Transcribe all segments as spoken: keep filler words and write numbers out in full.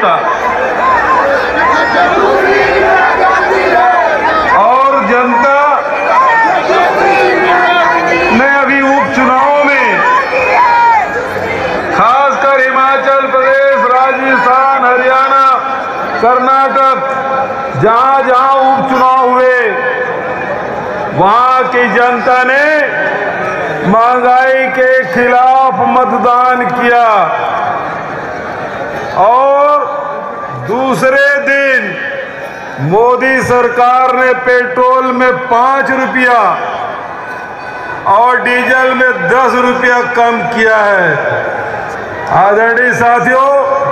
होता। और जनता ने अभी उपचुनाव में खासकर हिमाचल प्रदेश, राजस्थान, हरियाणा, कर्नाटक, जहां जहां उपचुनाव हुए वहां की जनता ने महंगाई के खिलाफ मतदान किया। और दूसरे दिन मोदी सरकार ने पेट्रोल में पांच रुपया और डीजल में दस रुपया कम किया है। आदरणीय साथियों,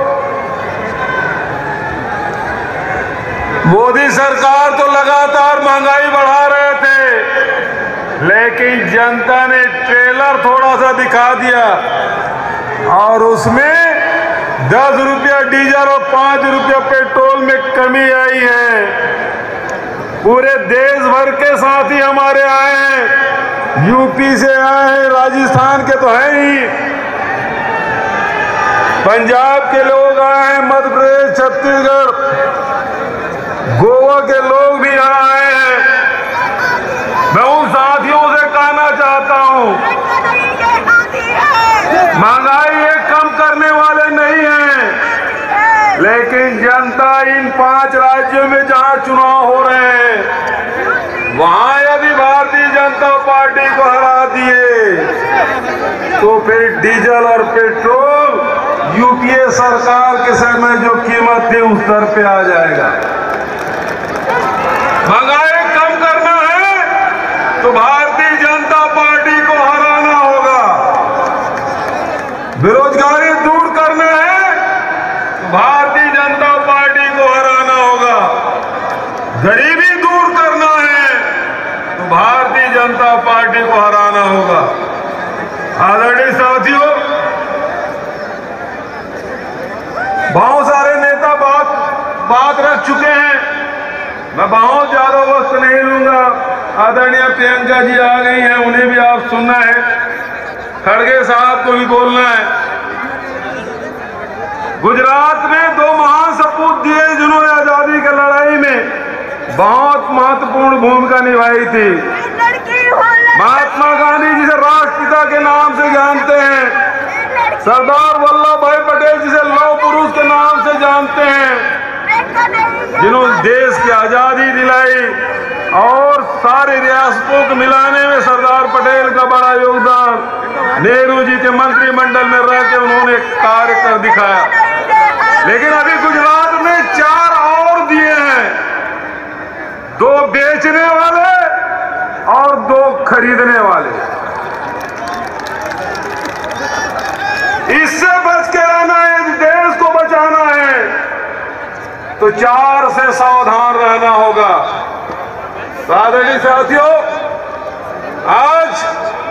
मोदी सरकार तो लगातार महंगाई बढ़ा रहे थे, लेकिन जनता ने ट्रेलर थोड़ा सा दिखा दिया और उसमें दस रुपया डीजल और पांच रुपया पेट्रोल में कमी आई है। पूरे देश भर के साथी हमारे आए हैं, यूपी से आए हैं, राजस्थान के तो हैं ही, पंजाब के लोग आए हैं, मध्य प्रदेश, छत्तीसगढ़, गोवा के लोग भी यहाँ आए हैं। मैं उन साथियों से कहना चाहता हूँ, महंगाई ये कम करने वाले नहीं हैं, लेकिन जनता इन पांच राज्यों में जहाँ चुनाव हो रहे हैं वहाँ यदि भारतीय जनता पार्टी को हरा दिए तो फिर डीजल और पेट्रोल यूपीए सरकार के समय जो कीमत थी उस दर पे आ जाएगा। महंगाई कम करना है तो भारतीय जनता पार्टी को हराना होगा। बेरोजगारी दूर करना है तो भारतीय जनता पार्टी को हराना होगा। गरीबी दूर करना है तो भारतीय जनता पार्टी को हराना होगा। आदरणीय साथियों, बहुत सारे नेता बात बात रख चुके हैं, मैं बहुत ज्यादा वक्त नहीं लूंगा। आदरणीय प्रियंका जी आ गई हैं, उन्हें भी आप सुनना है, खड़गे साहब को भी बोलना है। गुजरात में दो महान सपूत दिए जिन्होंने आजादी की लड़ाई में बहुत महत्वपूर्ण भूमिका निभाई थी। महात्मा गांधी जिसे राष्ट्रपिता के नाम से जानते हैं, सरदार वल्लभ भाई पटेल जिसे लौह पुरुष के नाम से जानते हैं, जिन्होंने देश की आजादी दिलाई और सारी रियासतों को मिलाने में सरदार पटेल का बड़ा योगदान। नेहरू जी के मंत्रिमंडल में रह के उन्होंने कार्य कर दिखाया। लेकिन अभी गुजरात में चार और दिए हैं, दो बेचने वाले और दो खरीदने वाले। इससे बच के रहना है, देश को बचाना है तो चार से सावधान रहना होगा। आदरणीय साथियों, आज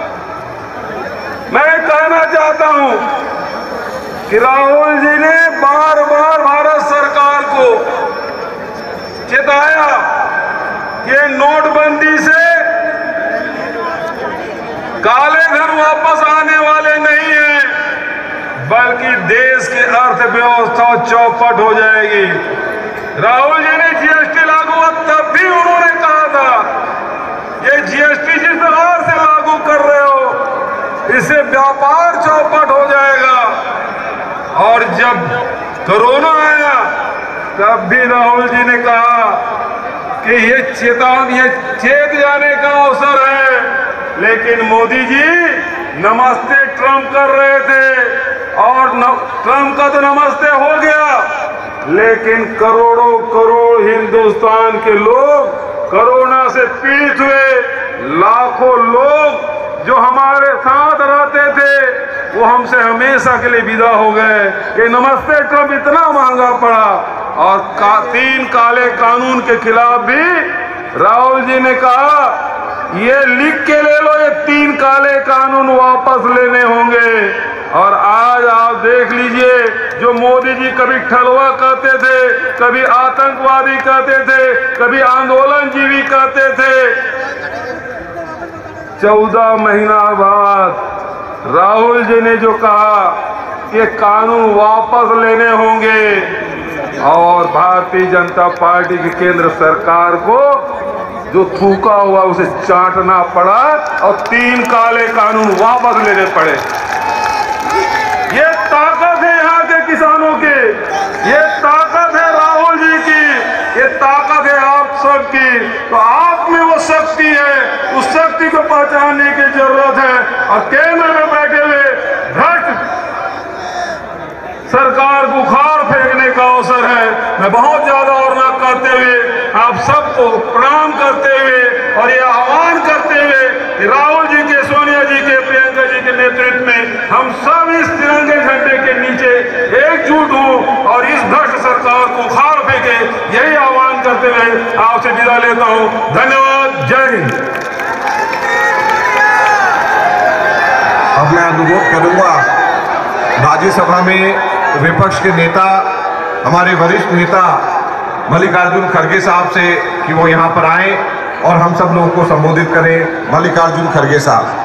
मैं कहना चाहता हूं कि राहुल जी ने बार बार भारत सरकार को चेताया कि नोटबंदी से काले धन वापस आने वाले नहीं हैं, बल्कि देश की अर्थव्यवस्था चौपट हो जाएगी। राहुल जी ने जीएसटी लागू हुआ तब भी उन्होंने कहा था ये जीएसटी जिस प्रकार से लागू कर रहे हो इससे व्यापार चौपट हो जाएगा। और जब कोरोना आया तब भी राहुल जी ने कहा कि ये चेतावनी, ये चेत जाने का अवसर है, लेकिन मोदी जी नमस्ते ट्रम्प कर रहे थे और ट्रम्प का तो नमस्ते हो गया, लेकिन करोड़ों करोड़ हिंदुस्तान के लोग कोरोना से पीड़ित हुए। लाखों लोग जो हमारे साथ रहते थे वो हमसे हमेशा के लिए विदा हो गए। ये नमस्ते ट्रम्प इतना महंगा पड़ा। और का, तीन काले कानून के खिलाफ भी राहुल जी ने कहा ये लिख के ले लो, ये तीन काले कानून वापस लेने होंगे। और आज आप देख लीजिए, जो मोदी जी कभी ठलुआ कहते थे, कभी आतंकवादी कहते थे, कभी आंदोलनजीवी कहते थे, चौदह महीना बाद राहुल जी ने जो कहा कि कानून वापस लेने होंगे, और भारतीय जनता पार्टी की केंद्र सरकार को जो थूका हुआ उसे चाटना पड़ा और तीन काले कानून वापस लेने पड़े। ये ताकत है यहाँ के किसानों की, ये ताकत है राहुल जी की, ये ताकत है आप सबकी। तो आप में वो शक्ति है, उस शक्ति को पहचानने की जरूरत है। और केंद्र में बैठे हुए भ्रष्ट सरकार को उखाड़ फेंकने का अवसर है। मैं बहुत ज्यादा और न करते हुए आप सबको प्रणाम करते हुए और ये आह्वान करते हुए कि राहुल जी के, सोनिया जी के, प्रियंका जी के नेतृत्व में हम सब इस तिरंगे झंडे के नीचे एकजुट हों और इस भ्रष्ट सरकार को उखाड़ फेंके, यही आह्वान करते हुए आपसे विदा लेता हूं। धन्यवाद। जय हिंद। अब मैं अनुरोध करूंगा राज्यसभा में विपक्ष के नेता, हमारे वरिष्ठ नेता मल्लिकार्जुन खड़गे साहब से कि वो यहाँ पर आए और हम सब लोगों को संबोधित करें। मल्लिकार्जुन खड़गे साहब।